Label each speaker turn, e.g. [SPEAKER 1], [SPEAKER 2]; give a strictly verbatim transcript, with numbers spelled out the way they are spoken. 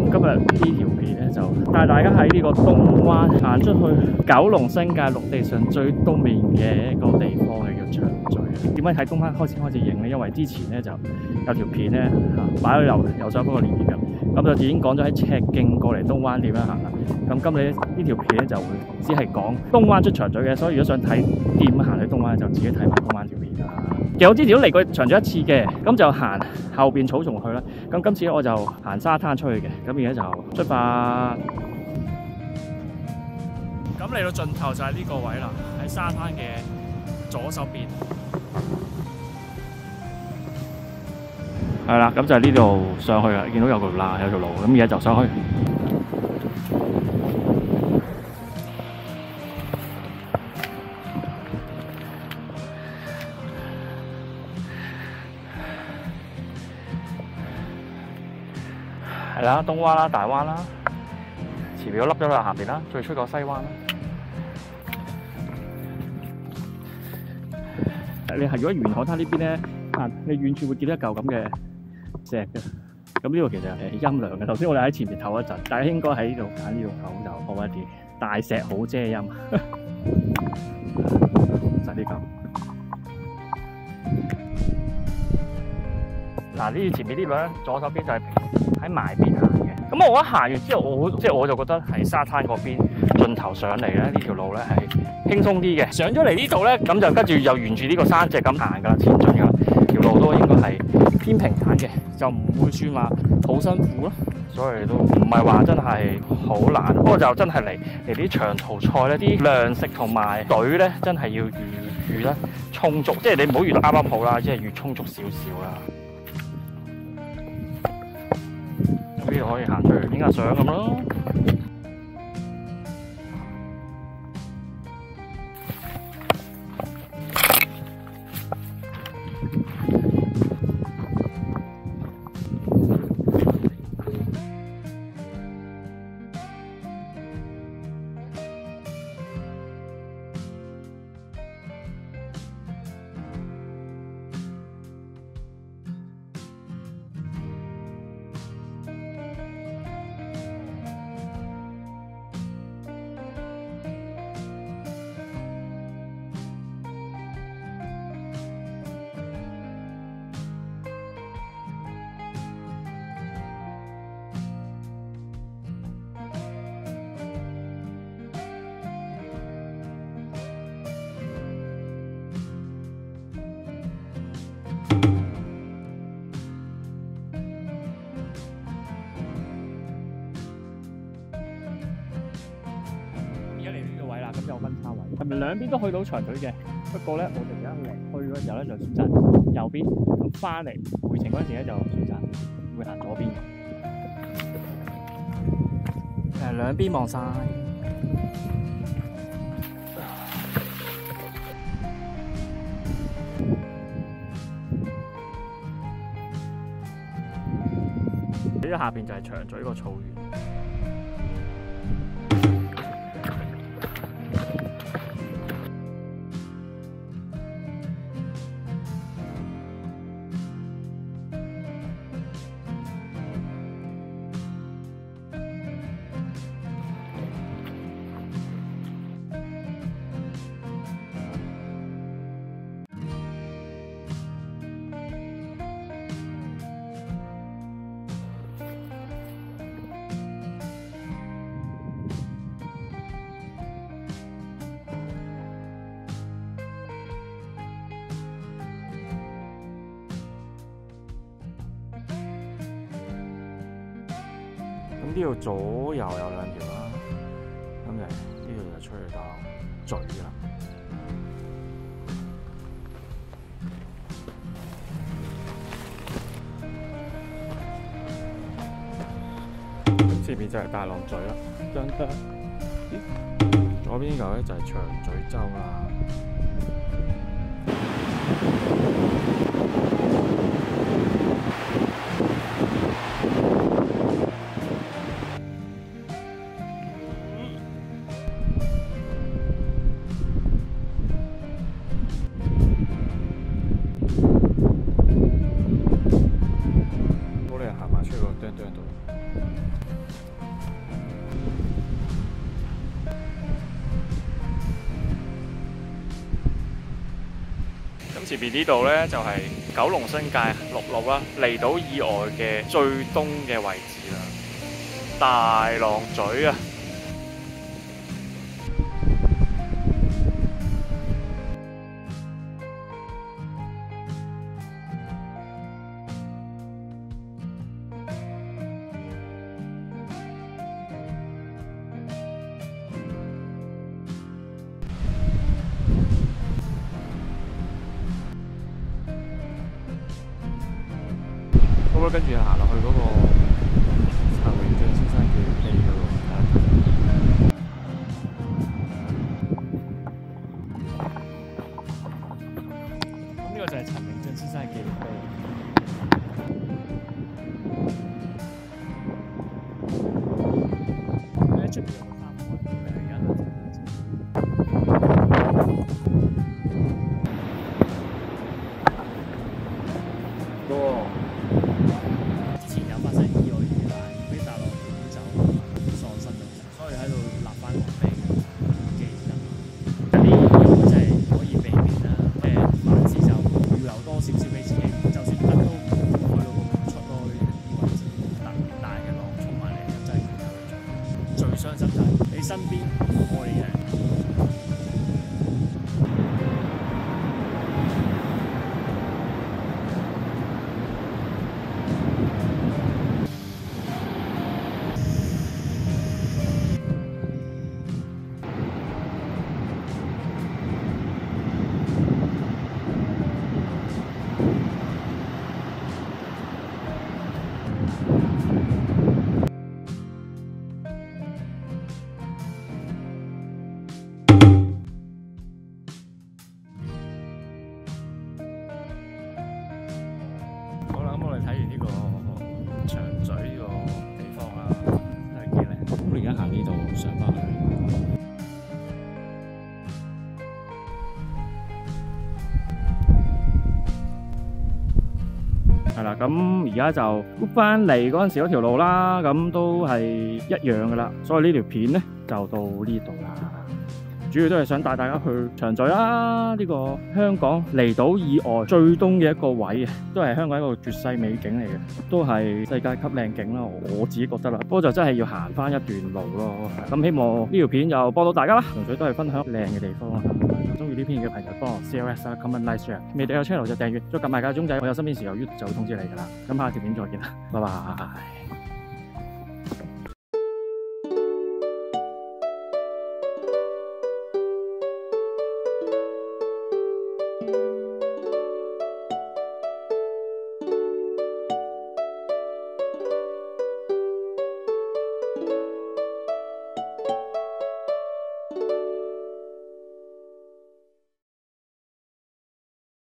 [SPEAKER 1] 今日呢條片咧就帶大家喺呢個東灣行出去九龍新界陸地上最東面嘅一個地方嘅叫長咀。點解喺東灣開始開始影咧？因為之前咧就有條片咧嚇擺咗右右手嗰個連結入，咁就已經講咗喺赤徑過嚟東灣點樣行啦。咁今日呢條片咧就會只係講東灣出長咀嘅，所以如果想睇點行去東灣，就自己睇埋東灣條片啦。其實我之前都嚟過長咀一次嘅，咁就行後邊草叢去啦。咁今次我就行沙灘出去嘅，咁而家就出發。咁嚟到盡頭就係呢個位啦，喺沙灘嘅左手邊。係啦，咁就係呢度上去啦，見到有條罅，有條路，咁而家就上去。係啦，東灣啦，大灣啦，前面嗰粒咗啦，下邊啦，最出個西灣啦。你係如果沿海灘呢邊咧，啊，你遠處會見到一嚿咁嘅石嘅。咁呢度其實係陰涼嘅。頭先我哋喺前面唞一陣，大家應該喺呢度揀呢度唞就好一啲。大石好遮陰，就係呢嚿。嗱，呢前面呢度咧，左手邊就係喺埋邊行嘅。咁我一行完之後，我即係我就覺得喺沙灘嗰邊盡頭上嚟咧，呢條路咧係輕鬆啲嘅。上咗嚟呢度咧，咁就跟住又沿住呢個山脊咁行㗎啦，前進㗎啦。條路都應該係偏平坦嘅，就唔會算話好辛苦咯。所以都唔係話真係好難。不過就真係嚟嚟啲長途賽咧，啲糧食同埋水咧，真係要預預得充足。即係你唔好預得啱啱好啦，即係預充足少少啦。呢度可以行出去影下相咁咯。咁有分叉位，係咪兩邊都去到長咀嘅？不過咧，我哋而家嚟去嗰時候咧，就選擇右邊；咁翻嚟回程嗰陣時咧，就選擇會行左邊。誒，兩邊望晒。呢下邊就係長咀個草原。咁呢度左右有兩條啦，咁就呢度就出去到咀啦。前面就係大浪咀啦，張張。咦？左邊呢嚿咧就係長咀洲啦。 前面呢度咧就係九龍新界陸路啦，離島以外嘅最東嘅位置啦，大浪咀啊！咁跟住行落去嗰個陳榮俊先生嘅碑嗰度睇一睇。咁呢個就係陳榮俊先生嘅碑。佢喺出邊有個花園，佢而家都睇緊先。哇！ 之前有發生意外遇難，俾大浪捲走喪生咗，所以喺度立翻個碑記得。呢啲真係可以避免啦。誒，凡事就預留多少少俾自己，就算得都唔好去到咁出咯。呢啲位置特別大嘅浪衝埋嚟，真係最傷心就係你身邊愛嘅人。 好啦，咁我哋睇完呢個長咀呢個地方啦，真係幾靚。咁我而家行呢度上翻去。係啦，咁而家就碌翻嚟嗰陣時嗰條路啦，咁都係一樣噶啦。所以呢條片咧就到呢度啦。 主要都係想帶大家去長咀啦，呢個香港離島以外最東嘅一個位啊，都係香港一個絕世美景嚟嘅，都係世界級靚景啦，我自己覺得啦。不過就真係要行翻一段路咯。咁希望呢條片就幫到大家啦，純粹都係分享靚嘅地方啦。中意呢片嘅朋友幫我 C L S 啦 ，comment like share， 未訂閱 channel 就訂閱，再撳埋個鐘仔，我有新片時候 YouTube 就會通知你㗎啦。咁下條片再見啦，拜拜。